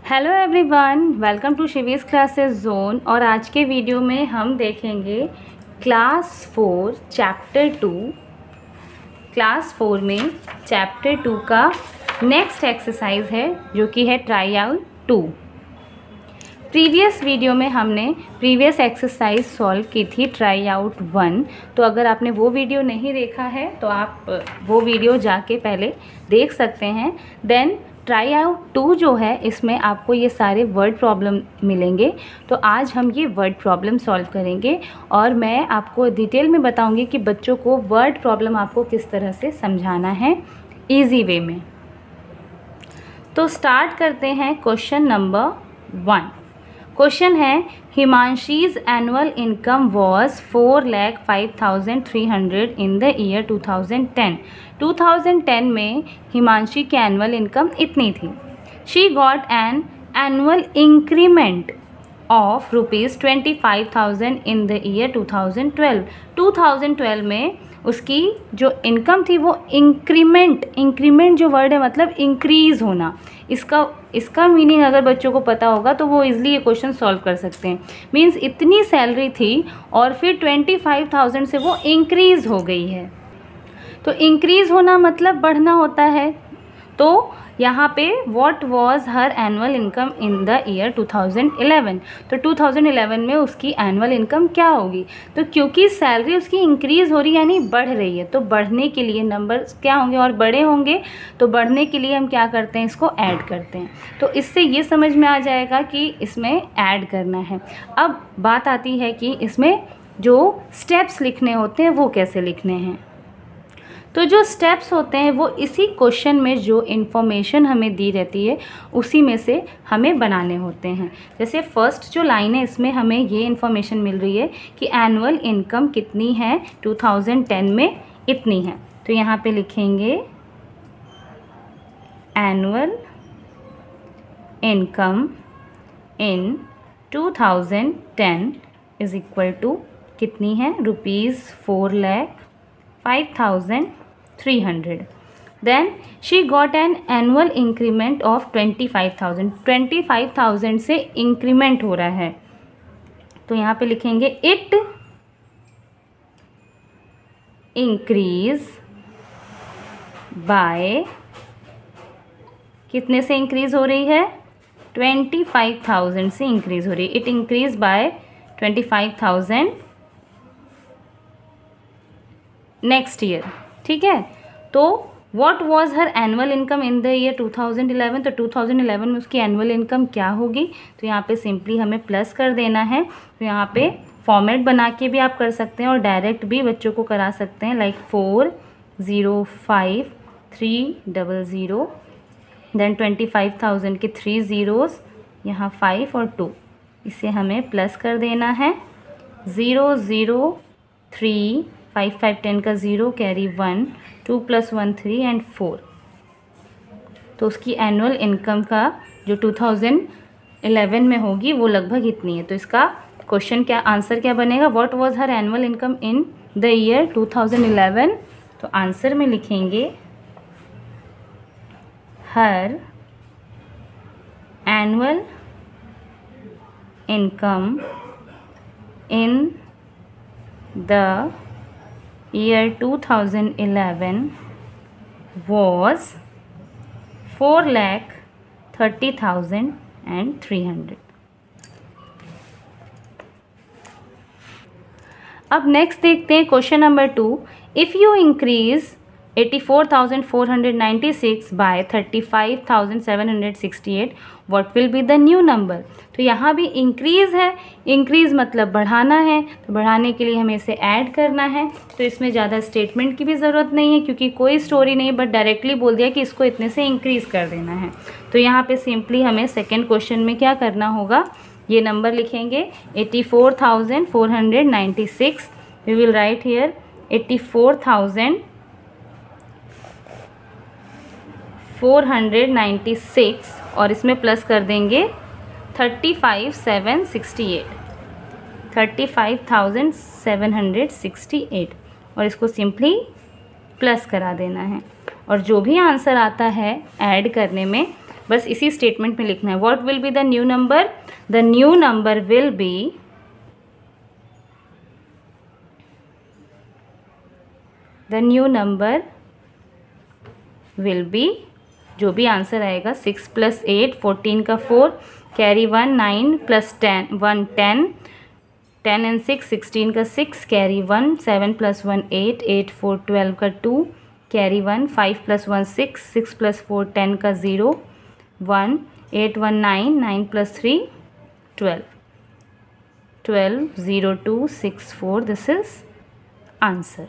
Hello everyone, welcome to Shivi's classes zone. और आज के वीडियो में हम देखेंगे क्लास 4 चैप्टर 2। क्लास 4 में चैप्टर 2 का नेक्स्ट एक्सरसाइज है जो कि है ट्राई आउट 2। प्रीवियस वीडियो में हमने प्रीवियस एक्सरसाइज सॉल्व की थी ट्राई आउट 1। तो अगर आपने वो वीडियो नहीं देखा है तो आप वो वीडियो जाके पहले देख सकते हैं। देन ट्राई आउट 2 जो है इसमें आपको ये सारे वर्ड प्रॉब्लम मिलेंगे। तो आज हम ये वर्ड प्रॉब्लम सॉल्व करेंगे और मैं आपको डिटेल में बताऊंगी कि बच्चों को वर्ड प्रॉब्लम आपको किस तरह से समझाना है इजी वे में। तो स्टार्ट करते हैं क्वेश्चन नंबर 1। क्वेश्चन है Himanshi's annual income was 4,05,300 in the year 2010। 2010 में हिमांशी की एनुअल इनकम इतनी थी। She got an annual increment of ₹25,000 in the year 2012। 2012 में उसकी जो इनकम थी वो इंक्रीमेंट जो वर्ड है मतलब इंक्रीज़ होना। इसका मीनिंग अगर बच्चों को पता होगा तो वो इजीली ये क्वेश्चन सॉल्व कर सकते हैं। मींस इतनी सैलरी थी और फिर 25,000 से वो इंक्रीज़ हो गई है। तो इंक्रीज़ होना मतलब बढ़ना होता है। तो यहाँ पे what was her annual income in the year 2011। तो 2011 में उसकी एनुअल इनकम क्या होगी। तो क्योंकि सैलरी उसकी इंक्रीज़ हो रही है यानी बढ़ रही है, तो बढ़ने के लिए नंबर क्या होंगे और बड़े होंगे। तो बढ़ने के लिए हम क्या करते हैं, इसको ऐड करते हैं। तो इससे ये समझ में आ जाएगा कि इसमें ऐड करना है। अब बात आती है कि इसमें जो स्टेप्स लिखने होते हैं वो कैसे लिखने हैं। तो जो स्टेप्स होते हैं वो इसी क्वेश्चन में जो इन्फॉर्मेशन हमें दी रहती है उसी में से हमें बनाने होते हैं। जैसे फर्स्ट जो लाइन है इसमें हमें ये इन्फॉर्मेशन मिल रही है कि एनुअल इनकम कितनी है 2010 में इतनी है। तो यहाँ पे लिखेंगे annual income in 2010 is equal to कितनी है, ₹4,05,300। Then she got an annual increment of 25,000। 25,000 से इंक्रीमेंट हो रहा है तो यहाँ पे लिखेंगे इट इंक्रीज बाय, कितने से इंक्रीज हो रही है, 25,000 से इंक्रीज हो रही है। It increase by 25,000 next year. ठीक है। तो व्हाट was her annual income in the year 2011। तो 2011 में उसकी एनुअल इनकम क्या होगी। तो यहाँ पे सिंपली हमें प्लस कर देना है। तो यहाँ पे फॉर्मेट बना के भी आप कर सकते हैं और डायरेक्ट भी बच्चों को करा सकते हैं, लाइक 4,05,300। देन 25,000 के 3 ज़ीरोज़, यहाँ 5 और 2, इसे हमें प्लस कर देना है। 0 0 3 5 5 10 का 0 कैरी 1, 2 + 1 3 एंड 4। तो उसकी एनुअल इनकम का जो 2011 में होगी वो लगभग इतनी है। तो इसका क्वेश्चन क्या आंसर क्या बनेगा, what was her annual income in the year 2011। तो आंसर में लिखेंगे her annual income in the year 2011 was 4,30,300। अब नेक्स्ट देखते हैं question number 2। If you increase 84,496 by 35,768 what will be the new number. तो यहाँ भी इंक्रीज़ है, इंक्रीज़ मतलब बढ़ाना है। तो बढ़ाने के लिए हमें इसे ऐड करना है। तो इसमें ज़्यादा स्टेटमेंट की भी ज़रूरत नहीं है क्योंकि कोई स्टोरी नहीं, बट डायरेक्टली बोल दिया कि इसको इतने से इंक्रीज़ कर देना है। तो यहाँ पे सिंपली हमें सेकेंड क्वेश्चन में क्या करना होगा, ये नंबर लिखेंगे 84,496। वी विल राइट हियर 84,496 और इसमें प्लस कर देंगे 35,768, 35,768 और इसको सिंपली प्लस करा देना है। और जो भी आंसर आता है ऐड करने में बस इसी स्टेटमेंट में लिखना है। What will be the new number? The new number will be जो भी आंसर आएगा 6 + 8 14 का 4 कैरी 1 9 + 10 1 10 10 and 6 16 का 6 कैरी 1 7 + 1 8 8 4 12 का 2 कैरी 1 5 + 1 6 6 + 4 10 का 0 1 8 1 9 9 + 3 12 12 0 2 6 4 this is answer.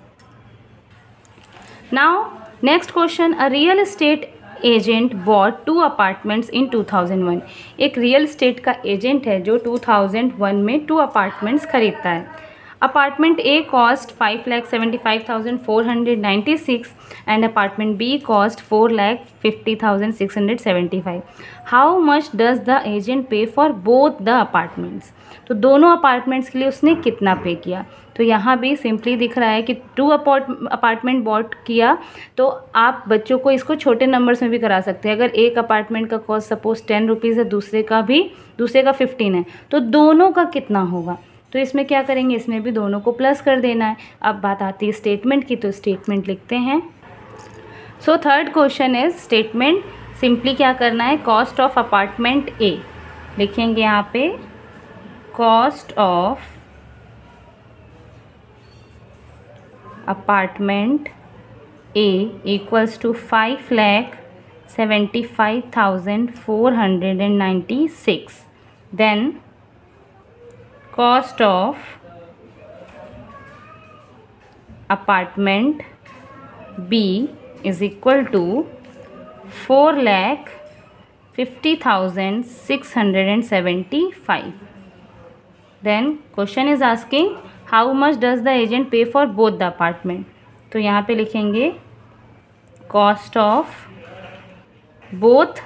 Now next question, a real estate agent bought 2 apartments in 2001. एक रियल एस्टेट का agent है जो 2001 में 2 अपार्टमेंट्स खरीदता है. Apartment A cost 5,75,496 and apartment B cost 4,50,675. How much does the agent pay for both the apartments? तो दोनों apartments के लिए उसने कितना पे किया? तो यहाँ भी सिंपली दिख रहा है कि 2 अपार्टमेंट बॉट किया. तो आप बच्चों को इसको छोटे नंबर्स में भी करा सकते हैं. अगर एक अपार्टमेंट का कॉस्ट सपोज 10 रुपीज़ है, दूसरे का 15 है, तो दोनों का कितना होगा? तो इसमें क्या करेंगे, इसमें भी दोनों को प्लस कर देना है. अब बात आती है स्टेटमेंट की, तो स्टेटमेंट लिखते हैं. So third question is statement. Simply क्या करना है, कॉस्ट ऑफ अपार्टमेंट ए लिखेंगे यहाँ पे. Cost of apartment A equals to 5,75,496. Then cost of apartment B is equal to 4,50,675. Then question is asking how much does the agent pay for both the apartment. तो यहाँ पे लिखेंगे cost of both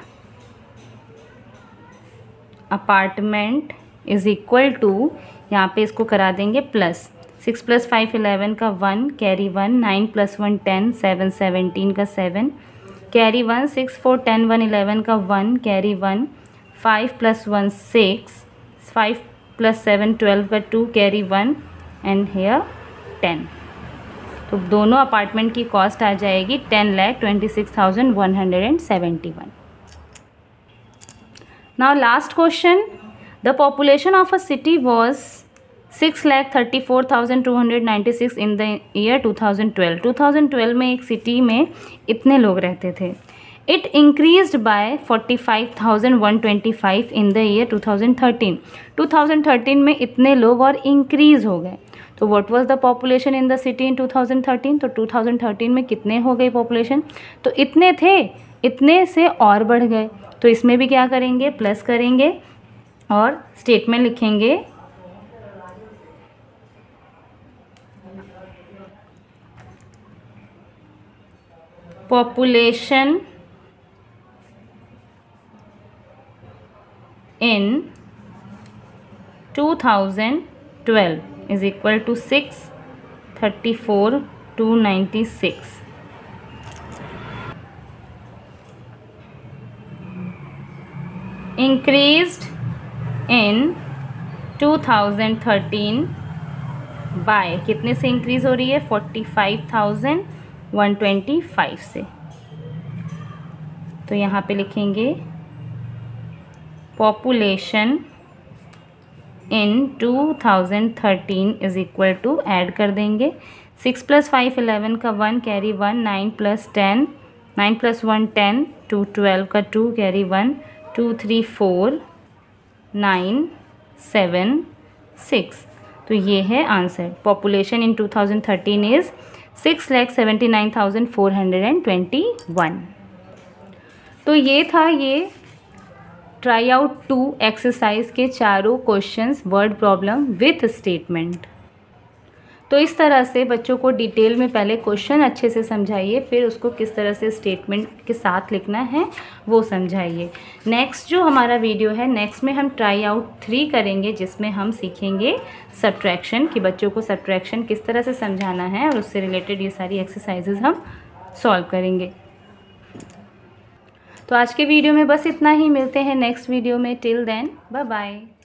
apartment is equal to, यहाँ पे इसको करा देंगे plus. 6 + 5 11 का 1 कैरी 1 9 + 1 10 7 17 का 7 कैरी 1 6 4 10 1 11 का 1 कैरी 1 5 + 1 6 5 + 7 12 का 2 कैरी 1 एंड हेयर 10. तो दोनों अपार्टमेंट की कॉस्ट आ जाएगी 10,26,171. Now last question. The population of a city was 6,34,296 in the year 2012. 2012 में एक सिटी में इतने लोग रहते थे. It increased by 45,125 in the year 2013. 2013 में इतने लोग और इंक्रीज़ हो गए. तो what was the population in the city in 2013? तो 2013 में कितने हो गई पॉपुलेशन? तो इतने थे, इतने से और बढ़ गए. तो इसमें भी क्या करेंगे, प्लस करेंगे और स्टेटमेंट लिखेंगे. Population in 2012 is equal to 634,296. increased in 2013 by कितने से इंक्रीज़ हो रही है, 45,125 से. तो यहाँ पे लिखेंगे population in 2013 is equal to, add कर देंगे 6 + 5 11 का 1 कैरी 1 9 + 10 9 + 1 10 2 12 का 2 कैरी 1 2 3 4 9 7 6. तो ये है आंसर. Population in 2013 is 6,79,421. तो ये था ये ट्राई आउट 2 एक्सरसाइज के चारों questions word problem with statement. तो इस तरह से बच्चों को डिटेल में पहले क्वेश्चन अच्छे से समझाइए, फिर उसको किस तरह से स्टेटमेंट के साथ लिखना है वो समझाइए. नेक्स्ट जो हमारा वीडियो है, नेक्स्ट में हम ट्राई आउट 3 करेंगे, जिसमें हम सीखेंगे सब्ट्रैक्शन, कि बच्चों को सब्ट्रैक्शन किस तरह से समझाना है और उससे रिलेटेड ये सारी एक्सरसाइजेज हम सॉल्व करेंगे. तो आज के वीडियो में बस इतना ही, मिलते हैं नेक्स्ट वीडियो में। Till then bye bye.